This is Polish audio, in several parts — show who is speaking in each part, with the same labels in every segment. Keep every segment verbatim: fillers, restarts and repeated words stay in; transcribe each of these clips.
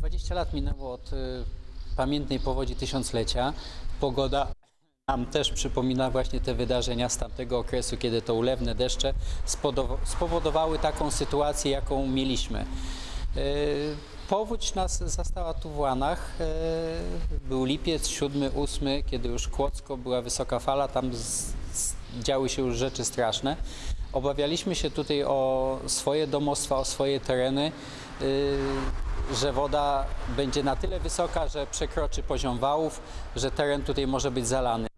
Speaker 1: dwadzieścia lat minęło od y, pamiętnej powodzi tysiąclecia. Pogoda nam też przypomina właśnie te wydarzenia z tamtego okresu, kiedy to ulewne deszcze spowodowały taką sytuację, jaką mieliśmy. Y, powódź nas zastała tu w Łanach. Y, był lipiec, siódmy, ósmy, kiedy już Kłodzko, była wysoka fala, tam z, z, działy się już rzeczy straszne. Obawialiśmy się tutaj o swoje domostwa, o swoje tereny, yy, że woda będzie na tyle wysoka, że przekroczy poziom wałów, że teren tutaj może być zalany.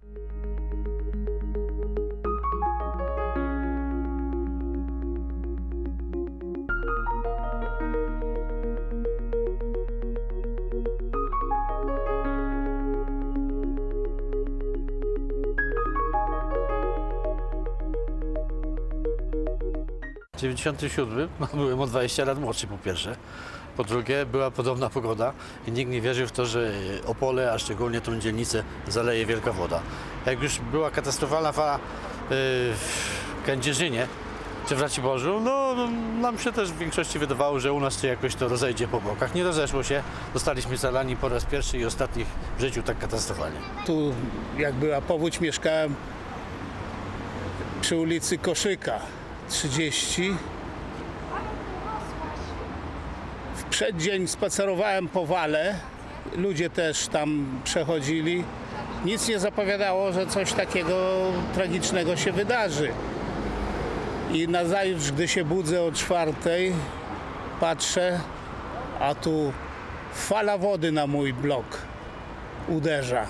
Speaker 2: dziewięćdziesiąty siódmy, byłem o dwadzieścia lat młodszy po pierwsze. Po drugie, była podobna pogoda i nikt nie wierzył w to, że Opole, a szczególnie tą dzielnicę, zaleje wielka woda. Jak już była katastrofalna fala w Kędzierzynie czy w Raciborzu, no nam się też w większości wydawało, że u nas się jakoś to rozejdzie po bokach. Nie rozeszło się, zostaliśmy zalani po raz pierwszy i ostatni w życiu tak katastrofalnie.
Speaker 3: Tu, jak była powódź, mieszkałem przy ulicy Koszyka trzydzieści. W przeddzień spacerowałem po wale, ludzie też tam przechodzili. Nic nie zapowiadało, że coś takiego tragicznego się wydarzy. I nazajutrz, gdy się budzę o czwartej, patrzę, a tu fala wody na mój blok uderza.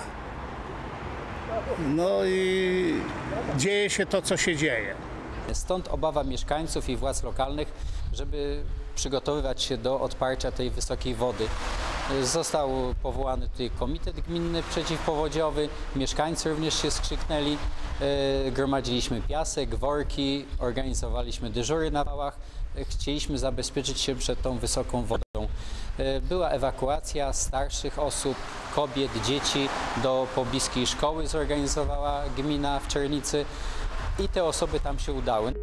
Speaker 3: No i dzieje się to, co się dzieje.
Speaker 1: Stąd obawa mieszkańców i władz lokalnych, żeby przygotowywać się do odparcia tej wysokiej wody. Został powołany tutaj komitet gminny przeciwpowodziowy, mieszkańcy również się skrzyknęli, gromadziliśmy piasek, worki, organizowaliśmy dyżury na wałach, chcieliśmy zabezpieczyć się przed tą wysoką wodą. Była ewakuacja starszych osób, kobiet, dzieci do pobliskiej szkoły, zorganizowała gmina w Czernicy. I te osoby tam się udały.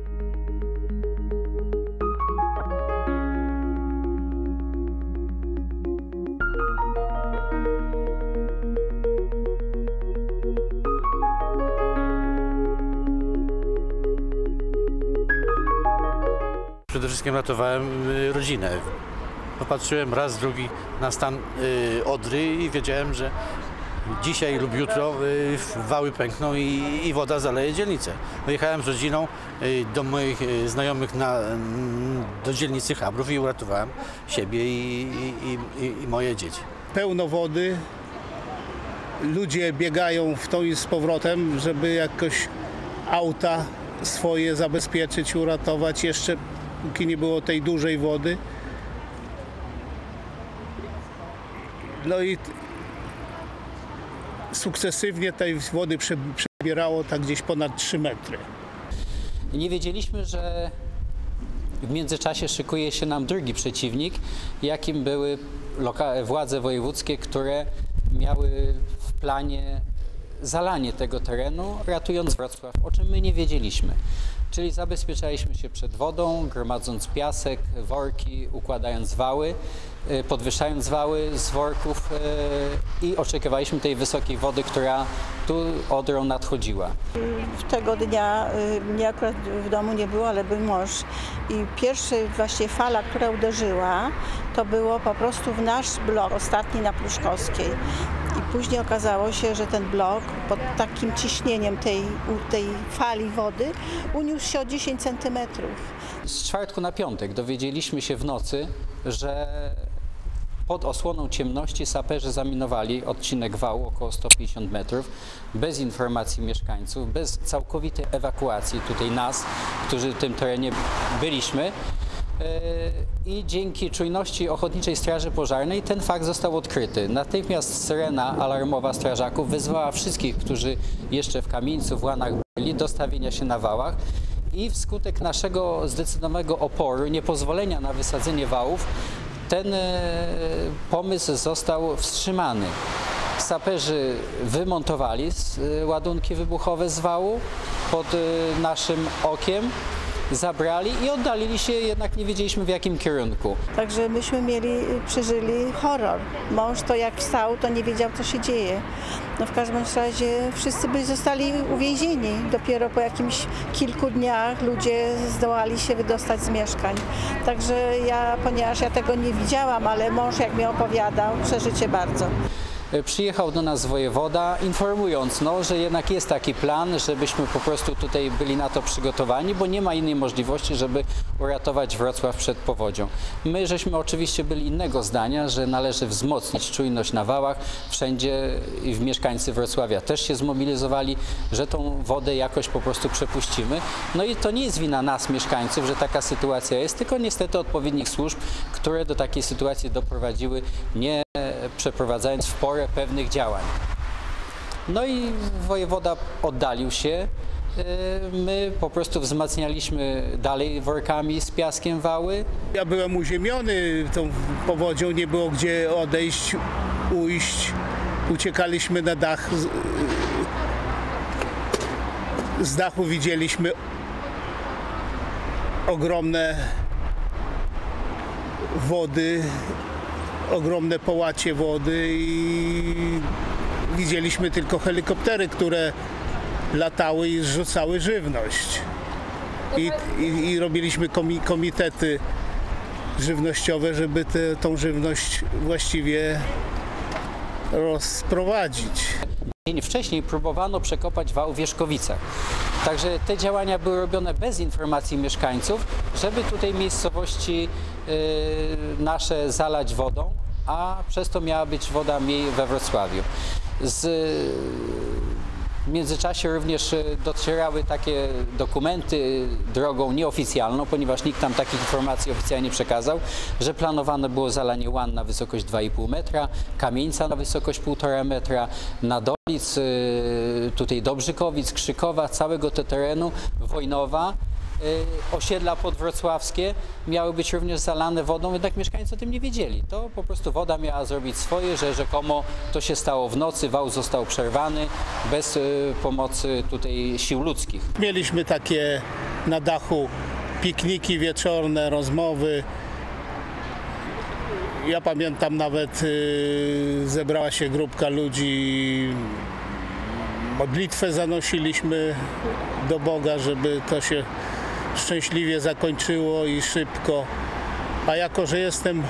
Speaker 2: Przede wszystkim ratowałem rodzinę. Popatrzyłem raz, drugi na stan Odry i wiedziałem, że dzisiaj lub jutro wały pękną i, i woda zaleje dzielnicę. Wyjechałem z rodziną do moich znajomych na, do dzielnicy Chabrów i uratowałem siebie i, i, i, i moje dzieci.
Speaker 3: Pełno wody, ludzie biegają w to i z powrotem, żeby jakoś auta swoje zabezpieczyć, uratować, jeszcze póki nie było tej dużej wody. No i sukcesywnie tej wody przebierało tak gdzieś ponad trzy metry.
Speaker 1: Nie wiedzieliśmy, że w międzyczasie szykuje się nam drugi przeciwnik, jakim były władze wojewódzkie, które miały w planie zalanie tego terenu, ratując Wrocław, o czym my nie wiedzieliśmy. Czyli zabezpieczaliśmy się przed wodą, gromadząc piasek, worki, układając wały, podwyższając wały z worków i oczekiwaliśmy tej wysokiej wody, która tu Odrą nadchodziła.
Speaker 4: Tego dnia mnie akurat w domu nie było, ale był mąż i pierwsza właśnie fala, która uderzyła, to było po prostu w nasz blok, ostatni na Pruszkowskiej. I później okazało się, że ten blok pod takim ciśnieniem tej, tej fali wody uniósł się o dziesięć centymetrów.
Speaker 1: Z czwartku na piątek dowiedzieliśmy się w nocy, że pod osłoną ciemności saperzy zaminowali odcinek wału około sto pięćdziesiąt metrów, bez informacji mieszkańców, bez całkowitej ewakuacji tutaj nas, którzy w tym terenie byliśmy. I dzięki czujności Ochotniczej Straży Pożarnej ten fakt został odkryty. Natychmiast syrena alarmowa strażaków wezwała wszystkich, którzy jeszcze w Kamieńcu, w Łanach byli, do stawienia się na wałach i wskutek naszego zdecydowanego oporu, niepozwolenia na wysadzenie wałów, ten pomysł został wstrzymany. Saperzy wymontowali ładunki wybuchowe z wału pod naszym okiem zabrali i oddalili się, jednak nie wiedzieliśmy w jakim kierunku.
Speaker 4: Także myśmy mieli, przeżyli horror. Mąż to jak wstał, to nie wiedział, co się dzieje. No w każdym razie wszyscy by zostali uwięzieni. Dopiero po jakimś kilku dniach ludzie zdołali się wydostać z mieszkań. Także ja, ponieważ ja tego nie widziałam, ale mąż jak mi opowiadał, przeżycie bardzo.
Speaker 1: Przyjechał do nas wojewoda, informując, no, że jednak jest taki plan, żebyśmy po prostu tutaj byli na to przygotowani, bo nie ma innej możliwości, żeby uratować Wrocław przed powodzią. My żeśmy oczywiście byli innego zdania, że należy wzmocnić czujność na wałach. Wszędzie i w mieszkańcy Wrocławia też się zmobilizowali, że tą wodę jakoś po prostu przepuścimy. No i to nie jest wina nas, mieszkańców, że taka sytuacja jest, tylko niestety odpowiednich służb, które do takiej sytuacji doprowadziły, nie przeprowadzając w porę pewnych działań. No i wojewoda oddalił się. My po prostu wzmacnialiśmy dalej workami z piaskiem wały.
Speaker 3: Ja byłem uziemiony tą powodzią, nie było gdzie odejść, ujść. Uciekaliśmy na dach. Z, z dachu widzieliśmy ogromne wody, ogromne połacie wody i widzieliśmy tylko helikoptery, które latały i zrzucały żywność. I, i, i robiliśmy komi, komitety żywnościowe, żeby te, tą żywność właściwie rozprowadzić.
Speaker 1: Dzień wcześniej próbowano przekopać wał w Wierzchowicach. Także te działania były robione bez informacji mieszkańców, żeby tutaj miejscowości y, nasze zalać wodą, a przez to miała być woda mniej we Wrocławiu. Z, w międzyczasie również docierały takie dokumenty drogą nieoficjalną, ponieważ nikt tam takich informacji oficjalnie nie przekazał, że planowane było zalanie Łan na wysokość dwa i pół metra, Kamieńca na wysokość półtora metra, Nadolic, tutaj Dobrzykowic, Krzykowa, całego tego terenu, Wojnowa. Osiedla podwrocławskie miały być również zalane wodą, jednak mieszkańcy o tym nie wiedzieli. To po prostu woda miała zrobić swoje, że rzekomo to się stało w nocy, wał został przerwany bez y, pomocy tutaj sił ludzkich.
Speaker 3: Mieliśmy takie na dachu pikniki wieczorne, rozmowy. Ja pamiętam nawet y, zebrała się grupka ludzi, modlitwę zanosiliśmy do Boga, żeby to się szczęśliwie zakończyło i szybko. A jako że jestem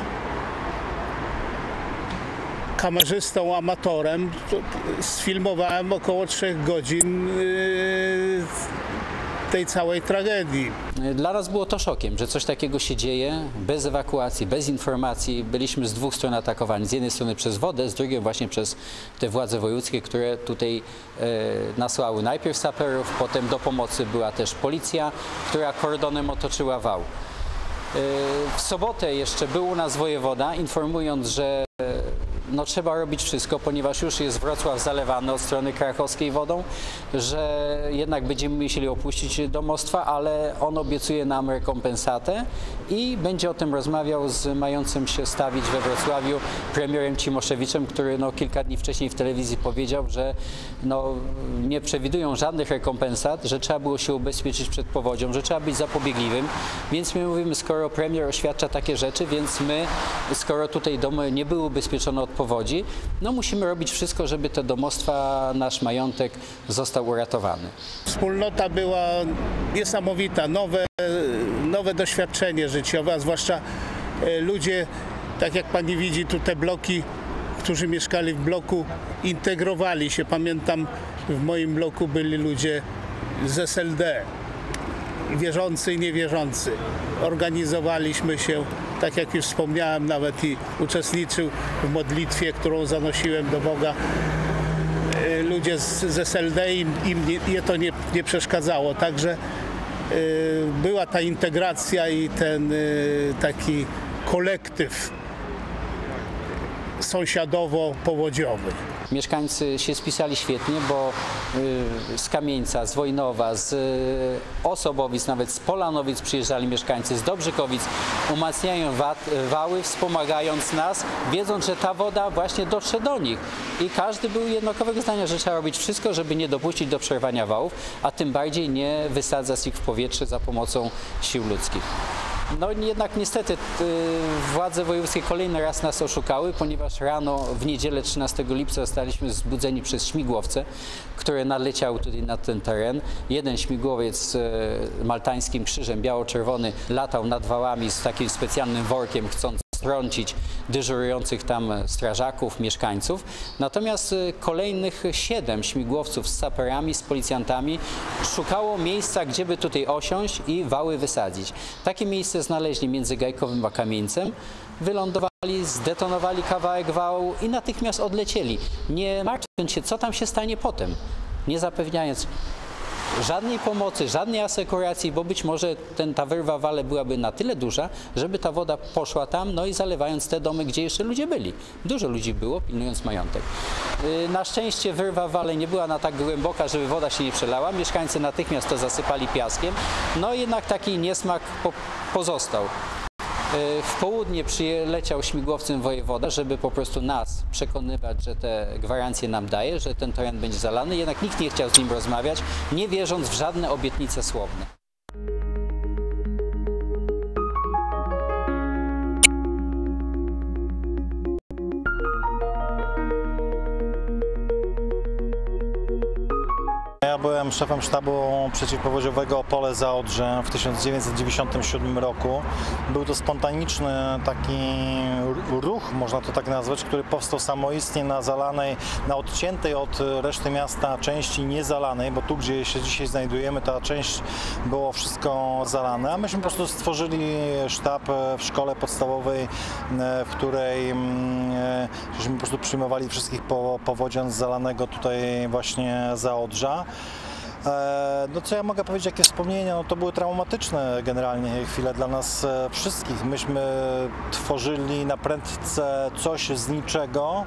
Speaker 3: kamerzystą, amatorem, to sfilmowałem około trzech godzin yy, tej całej tragedii.
Speaker 1: Dla nas było to szokiem, że coś takiego się dzieje, bez ewakuacji, bez informacji. Byliśmy z dwóch stron atakowani. Z jednej strony przez wodę, z drugiej właśnie przez te władze wojewódzkie, które tutaj e, nasłały najpierw saperów, potem do pomocy była też policja, która kordonem otoczyła wał. E, w sobotę jeszcze był u nas wojewoda, informując, że no, trzeba robić wszystko, ponieważ już jest Wrocław zalewany od strony krakowskiej wodą, że jednak będziemy musieli opuścić domostwa, ale on obiecuje nam rekompensatę i będzie o tym rozmawiał z mającym się stawić we Wrocławiu premierem Cimoszewiczem, który no, kilka dni wcześniej w telewizji powiedział, że no, nie przewidują żadnych rekompensat, że trzeba było się ubezpieczyć przed powodzią, że trzeba być zapobiegliwym, więc my mówimy, skoro premier oświadcza takie rzeczy, więc my, skoro tutaj domy nie były ubezpieczone od powodzi, no musimy robić wszystko, żeby te domostwa, nasz majątek został uratowany.
Speaker 3: Wspólnota była niesamowita, nowe, nowe doświadczenie życiowe, a zwłaszcza ludzie, tak jak pani widzi, tu te bloki, którzy mieszkali w bloku, integrowali się. Pamiętam, w moim bloku byli ludzie z S L D, wierzący i niewierzący. Organizowaliśmy się, tak jak już wspomniałem, nawet i uczestniczył w modlitwie, którą zanosiłem do Boga. Ludzie z, z S L D, im, im nie, to nie, nie przeszkadzało. Także y, była ta integracja i ten y, taki kolektyw sąsiadowo-powodziowy.
Speaker 1: Mieszkańcy się spisali świetnie, bo y, z Kamieńca, z Wojnowa, z y, Osobowic, nawet z Polanowic przyjeżdżali mieszkańcy, z Dobrzykowic, umacniają wat, wały, wspomagając nas, wiedząc, że ta woda właśnie dotrze do nich. I każdy był jednakowego zdania, że trzeba robić wszystko, żeby nie dopuścić do przerwania wałów, a tym bardziej nie wysadzać ich w powietrze za pomocą sił ludzkich. No jednak niestety władze wojewódzkie kolejny raz nas oszukały, ponieważ rano w niedzielę trzynastego lipca zostaliśmy zbudzeni przez śmigłowce, które naleciały tutaj na ten teren. Jeden śmigłowiec z maltańskim krzyżem biało-czerwony latał nad wałami z takim specjalnym workiem, chcąc strącić dyżurujących tam strażaków, mieszkańców. Natomiast kolejnych siedem śmigłowców z saperami, z policjantami szukało miejsca, gdzie by tutaj osiąść i wały wysadzić. Takie miejsce znaleźli między Gajkowym a Kamieńcem, wylądowali, zdetonowali kawałek wału i natychmiast odlecieli, nie martwiąc się, co tam się stanie potem, nie zapewniając żadnej pomocy, żadnej asekuracji, bo być może ten, ta wyrwa w wale byłaby na tyle duża, żeby ta woda poszła tam, no i zalewając te domy, gdzie jeszcze ludzie byli. Dużo ludzi było, pilnując majątek. Yy, na szczęście wyrwa w wale nie była na tak głęboka, żeby woda się nie przelała. Mieszkańcy natychmiast to zasypali piaskiem, no jednak taki niesmak po, pozostał. W południe przyleciał śmigłowcem wojewoda, żeby po prostu nas przekonywać, że te gwarancje nam daje, że ten teren będzie zalany, jednak nikt nie chciał z nim rozmawiać, nie wierząc w żadne obietnice słowne.
Speaker 5: Ja byłem szefem sztabu przeciwpowodziowego Opole Zaodrze w tysiąc dziewięćset dziewięćdziesiątym siódmym roku. Był to spontaniczny taki ruch, można to tak nazwać, który powstał samoistnie na zalanej, na odciętej od reszty miasta części niezalanej, bo tu, gdzie się dzisiaj znajdujemy, ta część było wszystko zalane, a myśmy po prostu stworzyli sztab w szkole podstawowej, w której żeśmy po prostu przyjmowali wszystkich powodzian z zalanego tutaj właśnie Zaodrza. No co ja mogę powiedzieć, jakie wspomnienia, no to były traumatyczne generalnie chwile dla nas wszystkich. Myśmy tworzyli na prędce coś z niczego,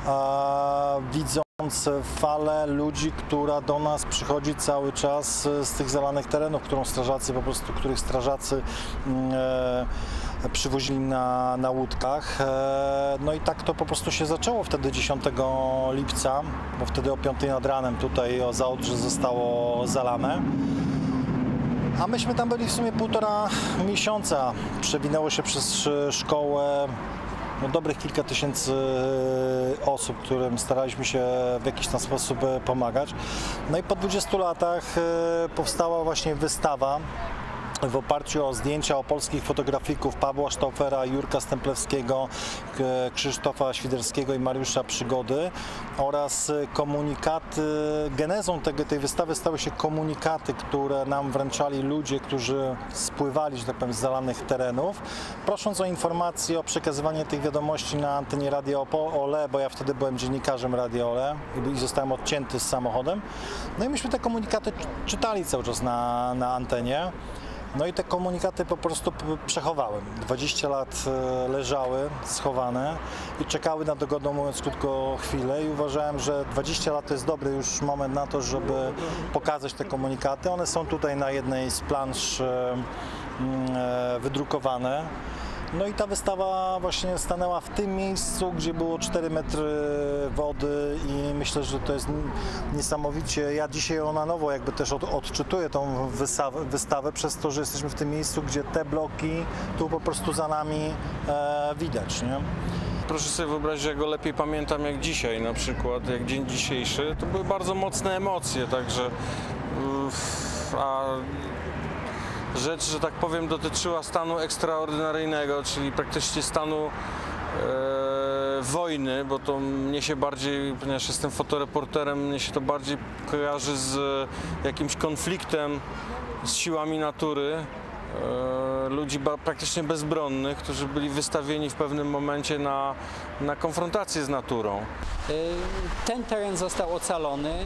Speaker 5: widząc falę ludzi, która do nas przychodzi cały czas z tych zalanych terenów, którą strażacy po prostu, których strażacy e, przywozili na, na łódkach. No i tak to po prostu się zaczęło wtedy dziesiątego lipca, bo wtedy o piątej nad ranem tutaj o Zaodrze zostało zalane. A myśmy tam byli w sumie półtora miesiąca. Przewinęło się przez szkołę no, dobrych kilka tysięcy osób, którym staraliśmy się w jakiś tam sposób pomagać. No i po dwudziestu latach powstała właśnie wystawa w oparciu o zdjęcia opolskich fotografików Pawła Sztaufera, Jurka Stemplewskiego, Krzysztofa Świderskiego i Mariusza Przygody oraz komunikaty. Genezą tego, tej wystawy stały się komunikaty, które nam wręczali ludzie, którzy spływali, że tak powiem, z zalanych terenów, prosząc o informacje, o przekazywanie tych wiadomości na antenie Radia Opole, bo ja wtedy byłem dziennikarzem Radia Ole i zostałem odcięty z samochodem. No i myśmy te komunikaty czytali cały czas na, na antenie. No i te komunikaty po prostu przechowałem. dwadzieścia lat leżały schowane i czekały na dogodną, mówiąc krótko, chwilę i uważałem, że dwadzieścia lat to jest dobry już moment na to, żeby pokazać te komunikaty. One są tutaj na jednej z plansz wydrukowane. No i ta wystawa właśnie stanęła w tym miejscu, gdzie było cztery metry wody i myślę, że to jest niesamowicie. Ja dzisiaj ją na nowo jakby też od, odczytuję tą wystawę, wystawę przez to, że jesteśmy w tym miejscu, gdzie te bloki tu po prostu za nami e, widać, nie?
Speaker 6: Proszę sobie wyobrazić, że ja go lepiej pamiętam jak dzisiaj, na przykład jak dzień dzisiejszy. To były bardzo mocne emocje, także a rzecz, że tak powiem, dotyczyła stanu ekstraordynaryjnego, czyli praktycznie stanu e, wojny, bo to mnie się bardziej, ponieważ jestem fotoreporterem, mnie się to bardziej kojarzy z jakimś konfliktem z siłami natury. E, ludzi ba, praktycznie bezbronnych, którzy byli wystawieni w pewnym momencie na, na konfrontację z naturą.
Speaker 1: Ten teren został ocalony,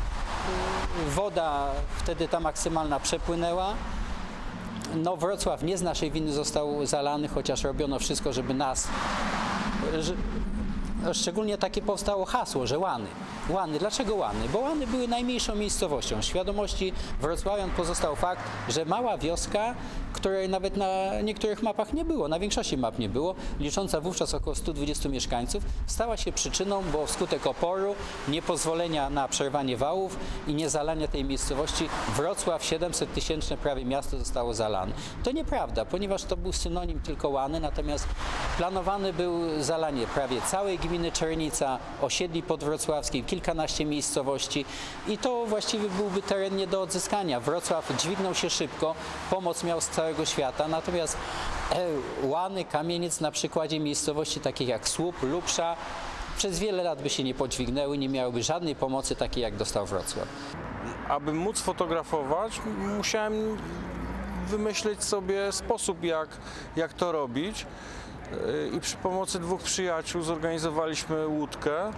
Speaker 1: woda wtedy ta maksymalna przepłynęła. No, Wrocław nie z naszej winy został zalany, chociaż robiono wszystko, żeby nas, szczególnie takie powstało hasło, że Łany. Łany. Dlaczego Łany? Bo Łany były najmniejszą miejscowością. W świadomości wrocławian pozostał fakt, że mała wioska, której nawet na niektórych mapach nie było, na większości map nie było, licząca wówczas około stu dwudziestu mieszkańców, stała się przyczyną, bo wskutek oporu, niepozwolenia na przerwanie wałów i niezalania tej miejscowości, Wrocław, siedemset tysięczne prawie miasto, zostało zalane. To nieprawda, ponieważ to był synonim tylko Łany, natomiast planowany był zalanie prawie całej gminy Czernica, osiedli podwrocławskich, kilkanaście miejscowości i to właściwie byłby teren nie do odzyskania. Wrocław dźwignął się szybko, pomoc miał z całego świata, natomiast e, Łany, Kamieniec na przykładzie miejscowości takich jak Słup, Lubsza przez wiele lat by się nie podźwignęły, nie miałyby żadnej pomocy takiej jak dostał Wrocław.
Speaker 6: Aby móc fotografować, musiałem wymyśleć sobie sposób, jak, jak to robić. I przy pomocy dwóch przyjaciół zorganizowaliśmy łódkę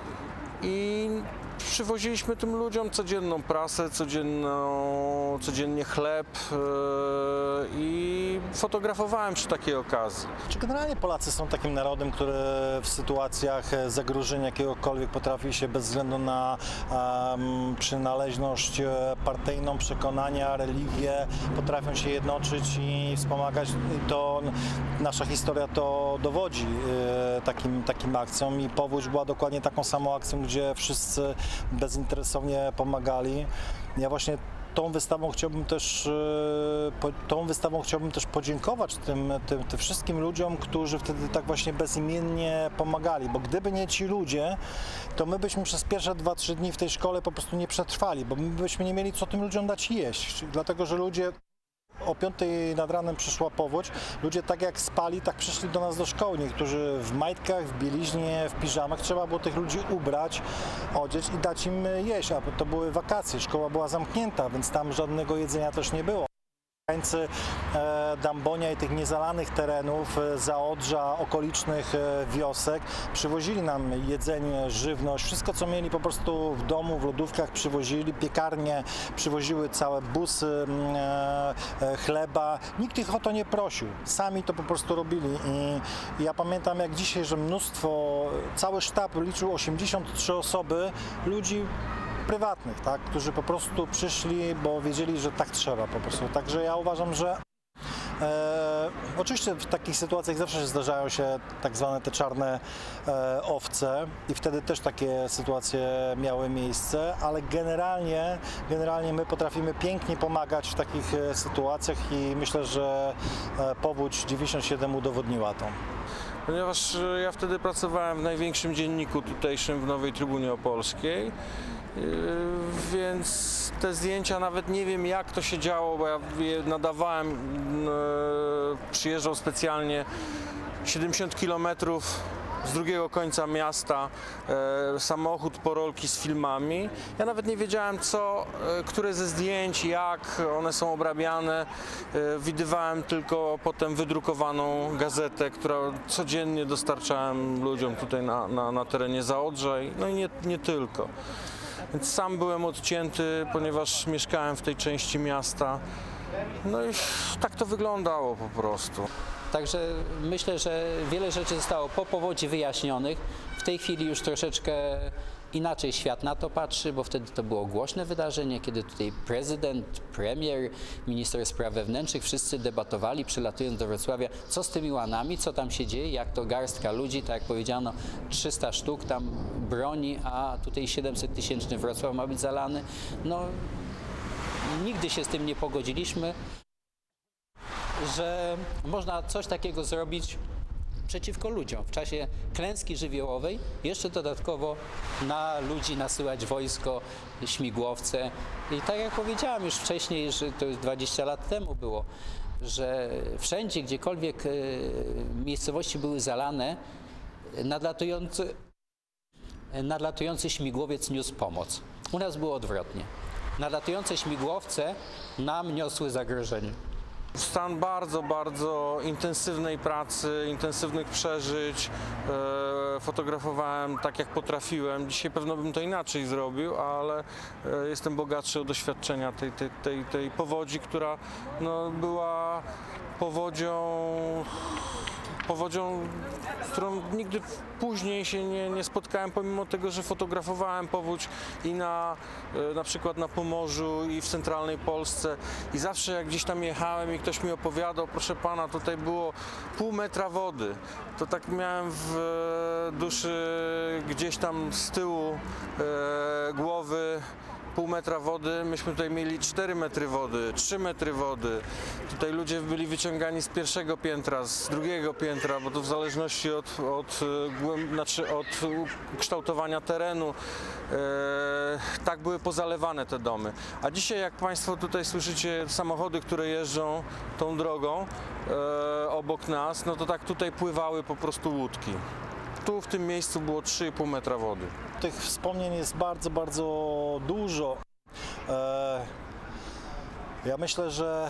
Speaker 6: i przywoziliśmy tym ludziom codzienną prasę, codzienną, codziennie chleb yy, i fotografowałem przy takiej okazji.
Speaker 5: Czy generalnie Polacy są takim narodem, który w sytuacjach zagrożenia jakiegokolwiek potrafi się bez względu na um, przynależność partyjną, przekonania, religię, potrafią się jednoczyć i wspomagać? I to nasza historia to dowodzi yy, takim, takim akcjom i Powódź była dokładnie taką samą akcją, gdzie wszyscy bezinteresownie pomagali. Ja właśnie tą wystawą chciałbym też, tą wystawą chciałbym też podziękować tym, tym, tym wszystkim ludziom, którzy wtedy tak właśnie bezimiennie pomagali, bo gdyby nie ci ludzie, to my byśmy przez pierwsze dwa trzy dni w tej szkole po prostu nie przetrwali, bo my byśmy nie mieli co tym ludziom dać jeść, dlatego że ludzie o piątej nad ranem przyszła powódź, ludzie tak jak spali, tak przyszli do nas do szkoły. Niektórzy w majtkach, w bieliźnie, w piżamach. Trzeba było tych ludzi ubrać, odzieć i dać im jeść, a to były wakacje, szkoła była zamknięta, więc tam żadnego jedzenia też nie było. Mieszkańcy Dambonia i tych niezalanych terenów, Zaodrza, okolicznych wiosek przywozili nam jedzenie, żywność, wszystko co mieli po prostu w domu, w lodówkach przywozili, piekarnie przywoziły całe busy chleba. Nikt ich o to nie prosił, sami to po prostu robili i ja pamiętam jak dzisiaj, że mnóstwo, cały sztab liczył osiemdziesiąt trzy osoby, ludzi prywatnych, tak, którzy po prostu przyszli, bo wiedzieli, że tak trzeba po prostu. Także ja uważam, że e, oczywiście w takich sytuacjach zawsze się zdarzają się tak zwane te czarne e, owce i wtedy też takie sytuacje miały miejsce, ale generalnie, generalnie my potrafimy pięknie pomagać w takich e, sytuacjach i myślę, że e, Powódź dziewięćdziesiąt siedem udowodniła to.
Speaker 6: Ponieważ ja wtedy pracowałem w największym dzienniku tutejszym w Nowej Trybunie Opolskiej, więc te zdjęcia nawet nie wiem jak to się działo, bo ja je nadawałem, przyjeżdżał specjalnie siedemdziesiąt kilometrów z drugiego końca miasta samochód po rolki z filmami. Ja nawet nie wiedziałem co, które ze zdjęć, jak one są obrabiane. Widywałem tylko potem wydrukowaną gazetę, którą codziennie dostarczałem ludziom tutaj na, na, na terenie Zaodrza, no i nie, nie tylko. Więc sam byłem odcięty, ponieważ mieszkałem w tej części miasta. No i tak to wyglądało po prostu.
Speaker 1: Także myślę, że wiele rzeczy zostało po powodzi wyjaśnionych. W tej chwili już troszeczkę inaczej świat na to patrzy, bo wtedy to było głośne wydarzenie, kiedy tutaj prezydent, premier, minister spraw wewnętrznych, wszyscy debatowali, przylatując do Wrocławia, co z tymi Łanami, co tam się dzieje, jak to garstka ludzi, tak jak powiedziano, trzysta sztuk tam broni, a tutaj siedemset tysięczny Wrocław ma być zalany. No, nigdy się z tym nie pogodziliśmy, że można coś takiego zrobić przeciwko ludziom. W czasie klęski żywiołowej jeszcze dodatkowo na ludzi nasyłać wojsko, śmigłowce. I tak jak powiedziałam już wcześniej, że to już dwadzieścia lat temu było, że wszędzie, gdziekolwiek miejscowości były zalane, nadlatujący, nadlatujący śmigłowiec niósł pomoc. U nas było odwrotnie. Nadlatujące śmigłowce nam niosły zagrożenie.
Speaker 6: Stan bardzo, bardzo intensywnej pracy, intensywnych przeżyć. E, fotografowałem tak jak potrafiłem. Dzisiaj pewno bym to inaczej zrobił, ale e, jestem bogatszy o doświadczenia tej, tej, tej, tej powodzi, która no, była powodzią powodzią, z którą nigdy później się nie, nie spotkałem, pomimo tego, że fotografowałem powódź i na, e, na przykład na Pomorzu i w centralnej Polsce i zawsze jak gdzieś tam jechałem i ktoś mi opowiadał, proszę pana, tutaj było pół metra wody, to tak miałem w e, duszy gdzieś tam z tyłu e, głowy pół metra wody, myśmy tutaj mieli cztery metry wody, trzy metry wody. Tutaj ludzie byli wyciągani z pierwszego piętra, z drugiego piętra, bo to w zależności od, od, głęb, znaczy od kształtowania terenu, e, tak były pozalewane te domy. A dzisiaj, jak Państwo tutaj słyszycie samochody, które jeżdżą tą drogą e, obok nas, no to tak tutaj pływały po prostu łódki. Tu w tym miejscu było trzy i pół metra wody.
Speaker 5: Tych wspomnień jest bardzo, bardzo dużo. E, ja myślę, że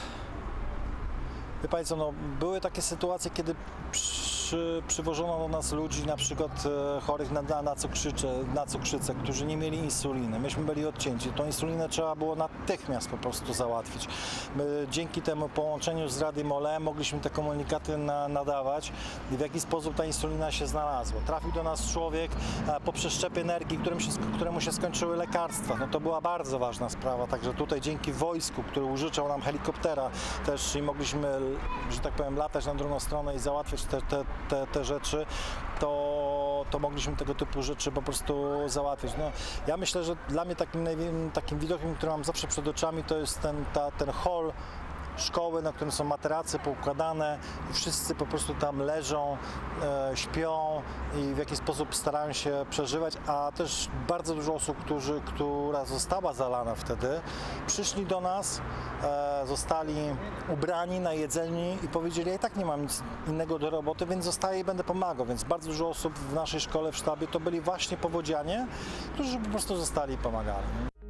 Speaker 5: wie Państwo, no, były takie sytuacje, kiedy przy, przywożono do nas ludzi, na przykład e, chorych na, na, na, cukrzycę, na cukrzycę, którzy nie mieli insuliny. Myśmy byli odcięci. Tą insulinę trzeba było natychmiast po prostu załatwić. My, dzięki temu połączeniu z Radiem Ole mogliśmy te komunikaty na, nadawać i w jaki sposób ta insulina się znalazła. Trafił do nas człowiek e, po przeszczepie energii, którym się, któremu się skończyły lekarstwa. No to była bardzo ważna sprawa. Także tutaj dzięki wojsku, który użyczał nam helikoptera też i mogliśmy, że tak powiem, latać na drugą stronę i załatwiać te, te, te, te rzeczy, to, to mogliśmy tego typu rzeczy po prostu załatwić. No, ja myślę, że dla mnie takim, takim widokiem, który mam zawsze przed oczami, to jest ten, ta, ten hol szkoły, na którym są materace poukładane i wszyscy po prostu tam leżą, e, śpią i w jakiś sposób starają się przeżywać, a też bardzo dużo osób, którzy, która została zalana wtedy, przyszli do nas, e, zostali ubrani, najedzeni i powiedzieli, ja i tak nie mam nic innego do roboty, więc zostaję i będę pomagał, więc bardzo dużo osób w naszej szkole, w sztabie to byli właśnie powodzianie, którzy po prostu zostali i pomagali.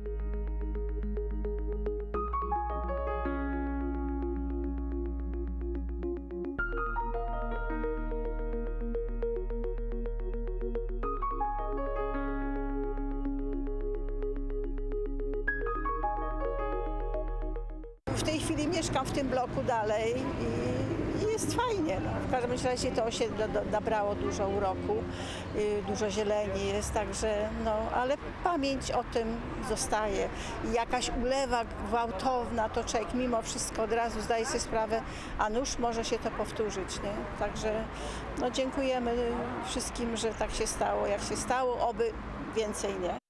Speaker 4: W tej chwili mieszkam w tym bloku dalej i, i jest fajnie. No. W każdym razie to osiedle do, nabrało dużo uroku, y, dużo zieleni jest, także no, ale pamięć o tym zostaje. I jakaś ulewa gwałtowna, to człowiek mimo wszystko od razu zdaje sobie sprawę, a nuż może się to powtórzyć, nie? Także no, dziękujemy wszystkim, że tak się stało, jak się stało, oby więcej nie.